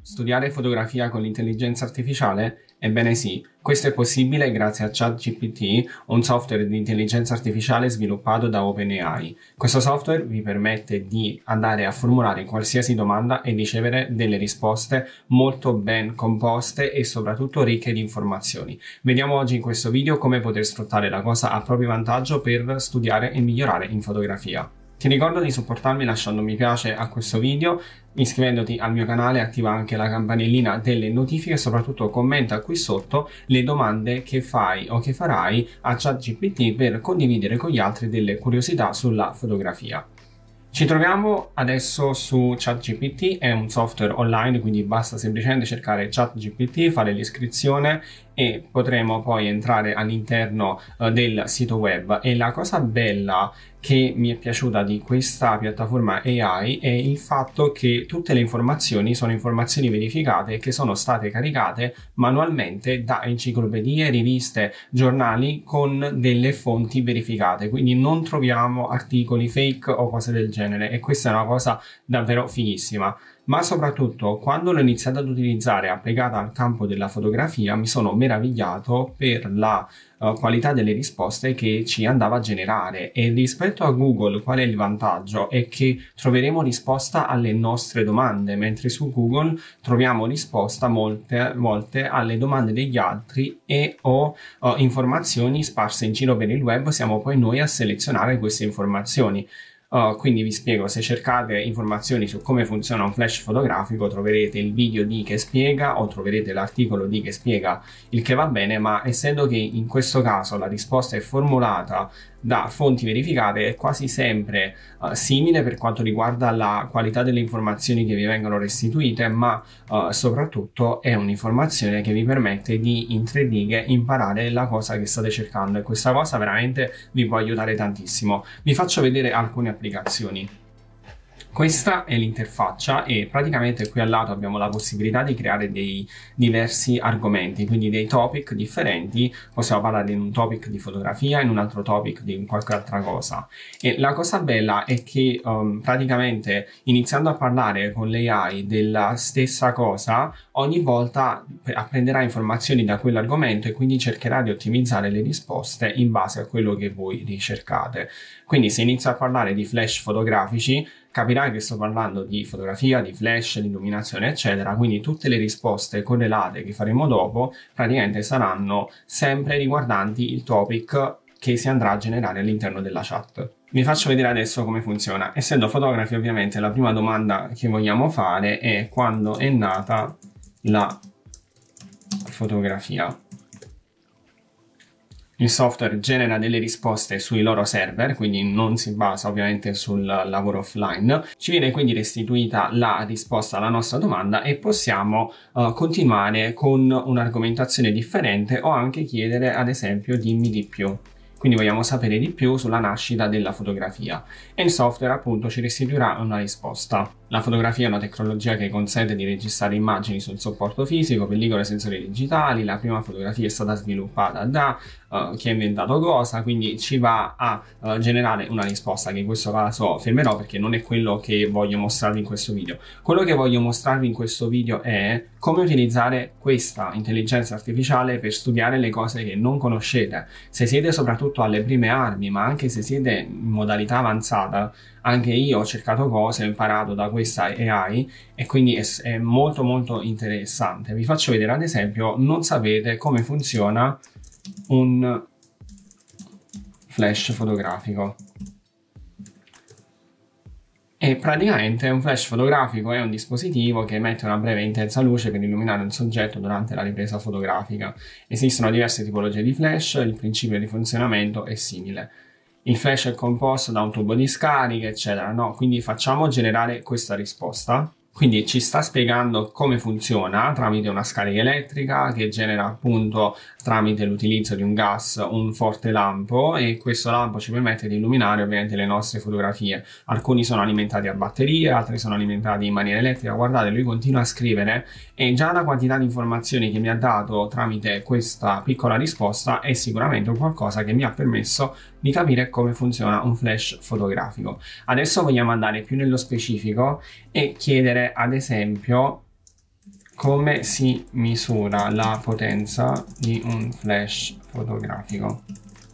Studiare fotografia con l'intelligenza artificiale? Ebbene sì, questo è possibile grazie a ChatGPT, un software di intelligenza artificiale sviluppato da OpenAI. Questo software vi permette di andare a formulare qualsiasi domanda e ricevere delle risposte molto ben composte e soprattutto ricche di informazioni. Vediamo oggi in questo video come poter sfruttare la cosa a proprio vantaggio per studiare e migliorare in fotografia. Ti ricordo di supportarmi lasciando mi piace a questo video, iscrivendoti al mio canale, attiva anche la campanellina delle notifiche e soprattutto commenta qui sotto le domande che fai o che farai a ChatGPT per condividere con gli altri delle curiosità sulla fotografia. Ci troviamo adesso su ChatGPT, è un software online, quindi basta semplicemente cercare ChatGPT, fare l'iscrizione e potremo poi entrare all'interno del sito web. E la cosa bella che mi è piaciuta di questa piattaforma AI è il fatto che tutte le informazioni sono informazioni verificate che sono state caricate manualmente da enciclopedie, riviste, giornali con delle fonti verificate, quindi non troviamo articoli fake o cose del genere, e questa è una cosa davvero fighissima. Ma soprattutto quando l'ho iniziata ad utilizzare applicata al campo della fotografia mi sono meravigliato per la qualità delle risposte che ci andava a generare. E rispetto a Google qual è il vantaggio? È che troveremo risposta alle nostre domande, mentre su Google troviamo risposta molte volte alle domande degli altri e o informazioni sparse in giro per il web. Siamo poi noi a selezionare queste informazioni. Quindi vi spiego, se cercate informazioni su come funziona un flash fotografico troverete il video di che spiega o troverete l'articolo di che spiega il che va bene, ma essendo che in questo caso la risposta è formulata da fonti verificate è quasi sempre simile per quanto riguarda la qualità delle informazioni che vi vengono restituite, ma soprattutto è un'informazione che vi permette di in 3 righe imparare la cosa che state cercando, e questa cosa veramente vi può aiutare tantissimo. Vi faccio vedere alcune applicazioni. Questa è l'interfaccia e praticamente qui al lato abbiamo la possibilità di creare dei diversi argomenti, quindi dei topic differenti. Possiamo parlare in un topic di fotografia, in un altro topic di qualche altra cosa. E la cosa bella è che praticamente iniziando a parlare con l'AI della stessa cosa, ogni volta apprenderà informazioni da quell'argomento e quindi cercherà di ottimizzare le risposte in base a quello che voi ricercate. Quindi se inizio a parlare di flash fotografici, capirai che sto parlando di fotografia, di flash, di illuminazione, eccetera, quindi tutte le risposte correlate che faremo dopo praticamente saranno sempre riguardanti il topic che si andrà a generare all'interno della chat. Vi faccio vedere adesso come funziona. Essendo fotografi, ovviamente la prima domanda che vogliamo fare è: quando è nata la fotografia? Il software genera delle risposte sui loro server, quindi non si basa ovviamente sul lavoro offline. Ci viene quindi restituita la risposta alla nostra domanda e possiamo continuare con un'argomentazione differente o anche chiedere, ad esempio, dimmi di più. Quindi vogliamo sapere di più sulla nascita della fotografia e il software appunto ci restituirà una risposta. La fotografia è una tecnologia che consente di registrare immagini sul supporto fisico, pellicole sensori digitali. La prima fotografia è stata sviluppata da chi ha inventato cosa, quindi ci va a generare una risposta che in questo caso fermerò perché non è quello che voglio mostrarvi in questo video. Quello che voglio mostrarvi in questo video è come utilizzare questa intelligenza artificiale per studiare le cose che non conoscete. Se siete soprattutto alle prime armi, ma anche se siete in modalità avanzata, anche io ho cercato cose, ho imparato da questa AI e quindi è molto interessante. Vi faccio vedere, ad esempio, non sapete come funziona un flash fotografico. E praticamente un flash fotografico è un dispositivo che emette una breve e intensa luce per illuminare un soggetto durante la ripresa fotografica. Esistono diverse tipologie di flash, il principio di funzionamento è simile. Il flash è composto da un tubo di scarica, eccetera, no? Quindi facciamo generare questa risposta. Quindi ci sta spiegando come funziona tramite una scarica elettrica che genera appunto tramite l'utilizzo di un gas un forte lampo, e questo lampo ci permette di illuminare ovviamente le nostre fotografie. Alcuni sono alimentati a batterie, altri sono alimentati in maniera elettrica. Guardate, lui continua a scrivere e già la quantità di informazioni che mi ha dato tramite questa piccola risposta è sicuramente qualcosa che mi ha permesso di capire come funziona un flash fotografico. Adesso vogliamo andare più nello specifico e chiedere ad esempio come si misura la potenza di un flash fotografico,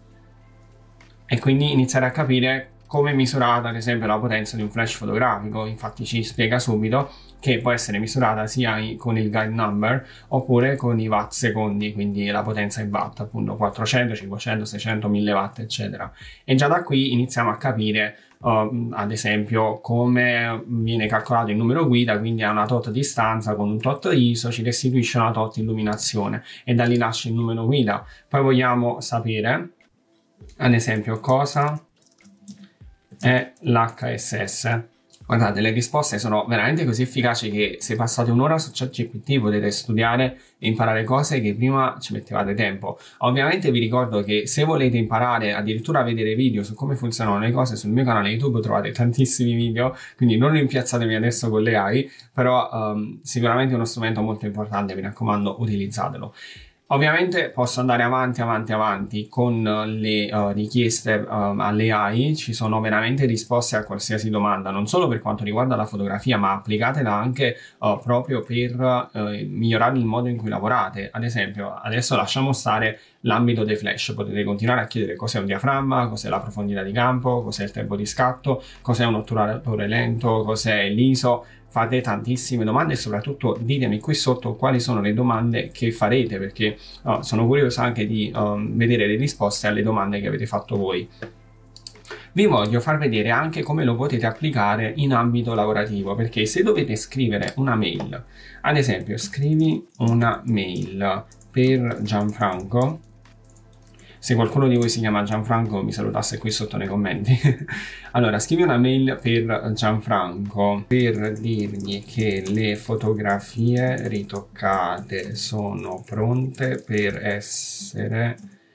e quindi iniziare a capire come è misurata ad esempio la potenza di un flash fotografico. Infatti ci spiega subito che può essere misurata sia con il guide number oppure con i watt secondi, quindi la potenza in watt, appunto 400, 500, 600, 1000 watt eccetera. E già da qui iniziamo a capire ad esempio come viene calcolato il numero guida, quindi a una tot distanza con un tot ISO ci restituisce una tot illuminazione e da lì nasce il numero guida. Poi vogliamo sapere ad esempio cosa è l'HSS. Guardate, le risposte sono veramente così efficaci che se passate un'ora su ChatGPT potete studiare e imparare cose che prima ci mettevate tempo. Ovviamente vi ricordo che se volete imparare addirittura a vedere video su come funzionano le cose, sul mio canale YouTube trovate tantissimi video, quindi non rimpiazzatevi adesso con le AI, però sicuramente è uno strumento molto importante, mi raccomando, utilizzatelo. Ovviamente posso andare avanti con le richieste alle AI, ci sono veramente risposte a qualsiasi domanda, non solo per quanto riguarda la fotografia, ma applicatela anche proprio per migliorare il modo in cui lavorate. Ad esempio, adesso lasciamo stare l'ambito dei flash, potete continuare a chiedere cos'è un diaframma, cos'è la profondità di campo, cos'è il tempo di scatto, cos'è un otturatore lento, cos'è l'ISO. Fate tantissime domande e soprattutto ditemi qui sotto quali sono le domande che farete, perché sono curioso anche di vedere le risposte alle domande che avete fatto voi. Vi voglio far vedere anche come lo potete applicare in ambito lavorativo, perché se dovete scrivere una mail, ad esempio scrivi una mail per Gianfranco. Se qualcuno di voi si chiama Gianfranco mi salutasse qui sotto nei commenti. Allora, scrivi una mail per Gianfranco per dirgli che le fotografie ritoccate sono pronte per essere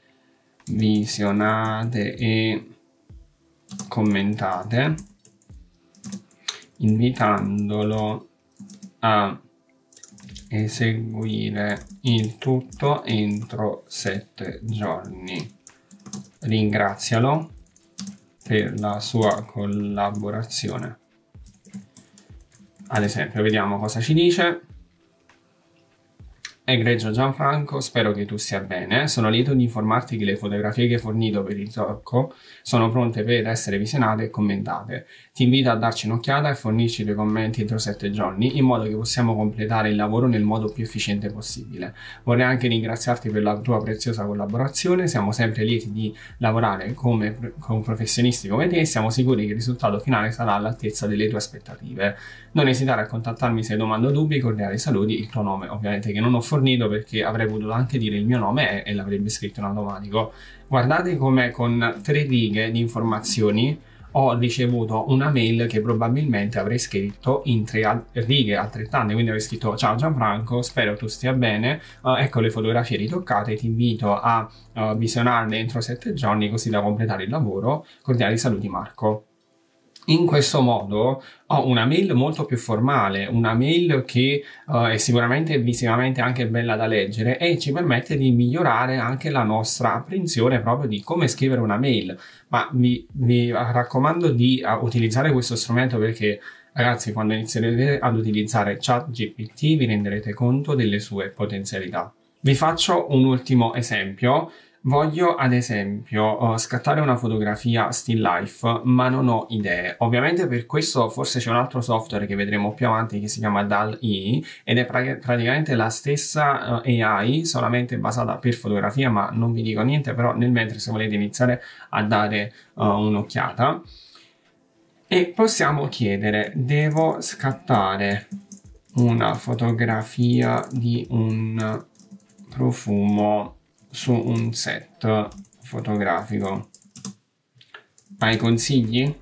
visionate e commentate, invitandolo a eseguire il tutto entro 7 giorni. Ringrazialo per la sua collaborazione. Ad esempio, vediamo cosa ci dice. Egregio Gianfranco, spero che tu stia bene. Sono lieto di informarti che le fotografie che hai fornito per il ritocco sono pronte per essere visionate e commentate. Ti invito a darci un'occhiata e fornirci i tuoi commenti entro 7 giorni, in modo che possiamo completare il lavoro nel modo più efficiente possibile. Vorrei anche ringraziarti per la tua preziosa collaborazione. Siamo sempre lieti di lavorare con professionisti come te e siamo sicuri che il risultato finale sarà all'altezza delle tue aspettative. Non esitare a contattarmi se hai domande o dubbi. Cordiali saluti. Il tuo nome, ovviamente, che non ho fornito perché avrei voluto anche dire il mio nome e l'avrebbe scritto in automatico. Guardate come con 3 righe di informazioni ho ricevuto una mail che probabilmente avrei scritto in 3 righe altrettante, quindi avrei scritto: ciao Gianfranco, spero tu stia bene, ecco le fotografie ritoccate, ti invito a visionarle entro 7 giorni così da completare il lavoro. Cordiali saluti Marco. In questo modo ho una mail molto più formale, una mail che è sicuramente visivamente anche bella da leggere e ci permette di migliorare anche la nostra apprensione proprio di come scrivere una mail. Ma vi raccomando di utilizzare questo strumento, perché ragazzi, quando inizierete ad utilizzare ChatGPT vi renderete conto delle sue potenzialità. Vi faccio un ultimo esempio. Voglio ad esempio scattare una fotografia still life, ma non ho idee. Ovviamente per questo forse c'è un altro software che vedremo più avanti che si chiama DALL-E ed è praticamente la stessa AI, solamente basata per fotografia, ma non vi dico niente, però nel mentre se volete iniziare a dare un'occhiata. E possiamo chiedere: devo scattare una fotografia di un profumo su un set fotografico. Hai consigli?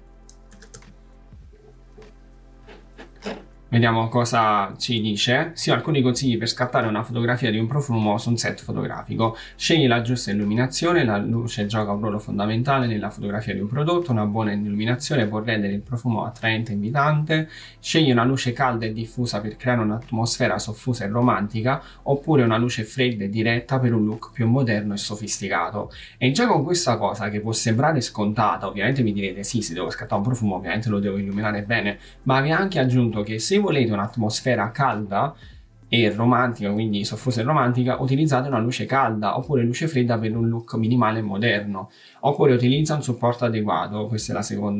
Vediamo cosa ci dice. Sì, ho alcuni consigli per scattare una fotografia di un profumo su un set fotografico. Scegli la giusta illuminazione, la luce gioca un ruolo fondamentale nella fotografia di un prodotto, una buona illuminazione può rendere il profumo attraente e invitante. Scegli una luce calda e diffusa per creare un'atmosfera soffusa e romantica, oppure una luce fredda e diretta per un look più moderno e sofisticato. E già con questa cosa, che può sembrare scontata, ovviamente mi direte sì, se devo scattare un profumo ovviamente lo devo illuminare bene, ma vi ha anche aggiunto che se volete un'atmosfera calda, e romantica, quindi soffusa e romantica, utilizzate una luce calda oppure luce fredda per un look minimale e moderno, oppure utilizza un supporto adeguato. Questo è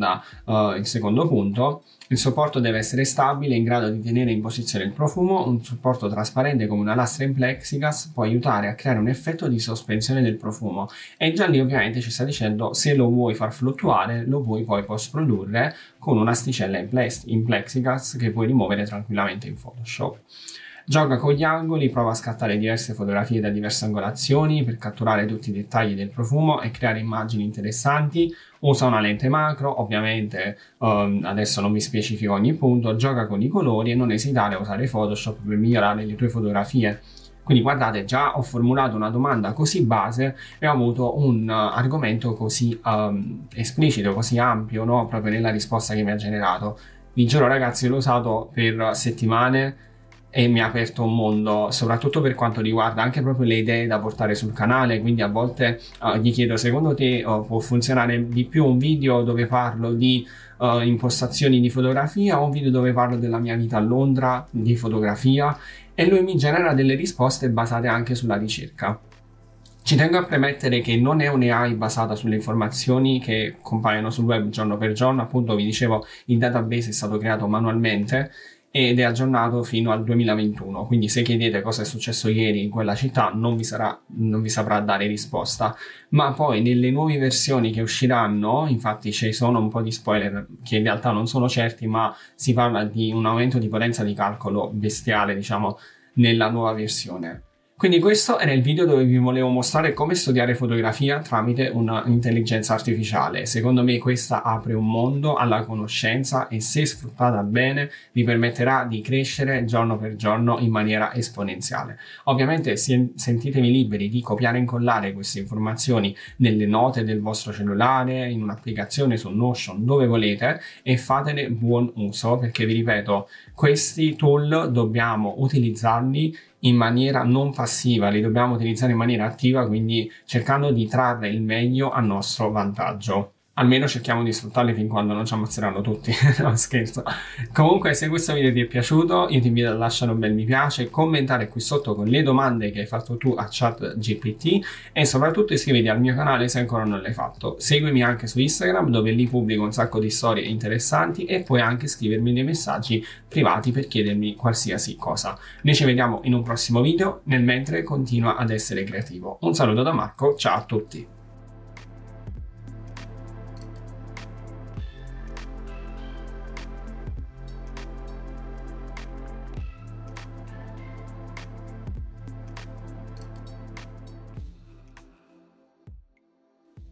il secondo punto. Il supporto deve essere stabile, in grado di tenere in posizione il profumo. Un supporto trasparente come una lastra in plexiglass può aiutare a creare un effetto di sospensione del profumo, e già lì ovviamente ci sta dicendo se lo vuoi far fluttuare lo puoi poi post produrre con un'asticella in plexiglass che puoi rimuovere tranquillamente in Photoshop. Gioca con gli angoli, prova a scattare diverse fotografie da diverse angolazioni per catturare tutti i dettagli del profumo e creare immagini interessanti. Usa una lente macro, ovviamente adesso non vi specifico ogni punto. Gioca con i colori e non esitare a usare Photoshop per migliorare le tue fotografie. Quindi guardate, già ho formulato una domanda così base e ho avuto un argomento così esplicito, così ampio, no? Proprio nella risposta che mi ha generato. Vi giuro ragazzi, l'ho usato per settimane e mi ha aperto un mondo, soprattutto per quanto riguarda anche proprio le idee da portare sul canale. Quindi a volte gli chiedo: secondo te può funzionare di più un video dove parlo di impostazioni di fotografia o un video dove parlo della mia vita a Londra di fotografia? E lui mi genera delle risposte basate anche sulla ricerca. Ci tengo a premettere che non è un'AI basata sulle informazioni che compaiono sul web giorno per giorno. Appunto vi dicevo, il database è stato creato manualmente ed è aggiornato fino al 2021, quindi se chiedete cosa è successo ieri in quella città non vi saprà dare risposta. Ma poi nelle nuove versioni che usciranno, infatti ci sono un po' di spoiler che in realtà non sono certi, ma si parla di un aumento di potenza di calcolo bestiale, diciamo, nella nuova versione. Quindi questo era il video dove vi volevo mostrare come studiare fotografia tramite un'intelligenza artificiale. Secondo me questa apre un mondo alla conoscenza e, se sfruttata bene, vi permetterà di crescere giorno per giorno in maniera esponenziale. Ovviamente sentitevi liberi di copiare e incollare queste informazioni nelle note del vostro cellulare, in un'applicazione su Notion, dove volete, e fatene buon uso, perché vi ripeto, questi tool dobbiamo utilizzarli in maniera non passiva, li dobbiamo utilizzare in maniera attiva, quindi cercando di trarre il meglio a nostro vantaggio. Almeno cerchiamo di sfruttarli fin quando non ci ammazzeranno tutti. No, scherzo. Comunque, se questo video ti è piaciuto, io ti invito a lasciare un bel mi piace, commentare qui sotto con le domande che hai fatto tu a ChatGPT e soprattutto iscriviti al mio canale se ancora non l'hai fatto. Seguimi anche su Instagram, dove lì pubblico un sacco di storie interessanti, e puoi anche scrivermi dei messaggi privati per chiedermi qualsiasi cosa. Noi ci vediamo in un prossimo video, nel mentre continua ad essere creativo. Un saluto da Marco, ciao a tutti!